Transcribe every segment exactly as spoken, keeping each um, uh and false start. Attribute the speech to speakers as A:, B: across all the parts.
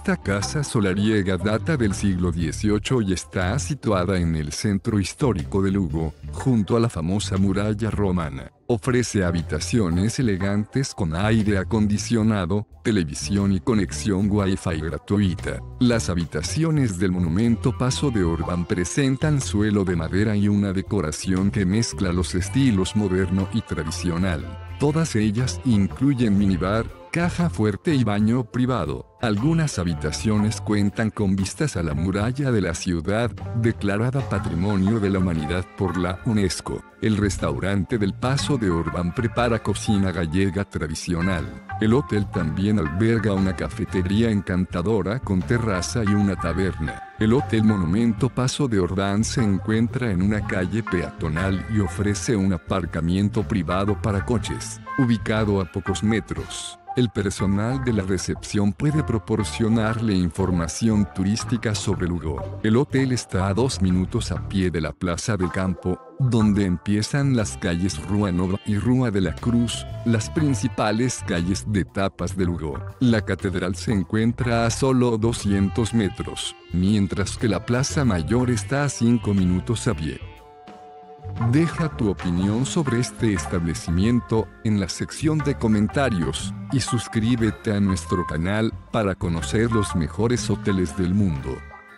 A: Esta casa solariega data del siglo dieciocho y está situada en el centro histórico de Lugo, junto a la famosa muralla romana. Ofrece habitaciones elegantes con aire acondicionado, televisión y conexión Wi-Fi gratuita. Las habitaciones del monumento Paso de Orbán presentan suelo de madera y una decoración que mezcla los estilos moderno y tradicional. Todas ellas incluyen minibar, caja fuerte y baño privado. Algunas habitaciones cuentan con vistas a la muralla de la ciudad, declarada Patrimonio de la Humanidad por la UNESCO. El restaurante del Paso de Orbán prepara cocina gallega tradicional. El hotel también alberga una cafetería encantadora con terraza y una taberna. El Hotel Monumento Paso de Orbán se encuentra en una calle peatonal y ofrece un aparcamiento privado para coches, ubicado a pocos metros. El personal de la recepción puede proporcionarle información turística sobre Lugo. El hotel está a dos minutos a pie de la Plaza del Campo, donde empiezan las calles Rúa Nova y Rúa de la Cruz, las principales calles de Tapas de Lugo. La catedral se encuentra a solo doscientos metros, mientras que la Plaza Mayor está a cinco minutos a pie. Deja tu opinión sobre este establecimiento en la sección de comentarios y suscríbete a nuestro canal para conocer los mejores hoteles del mundo.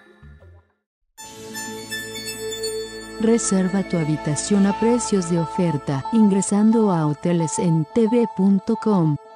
B: Reserva tu habitación a precios de oferta ingresando a hoteles en t v punto com.